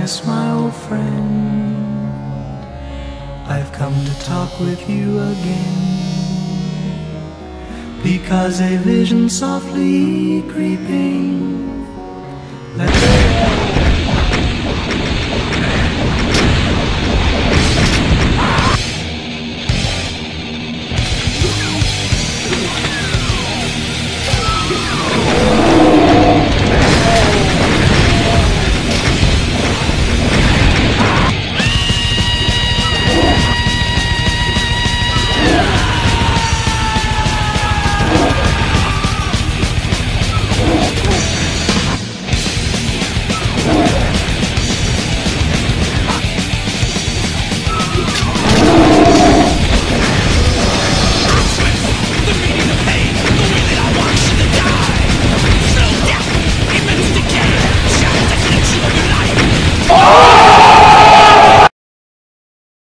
darkness, my old friend, I've come to talk with you again, because a vision softly creeping, let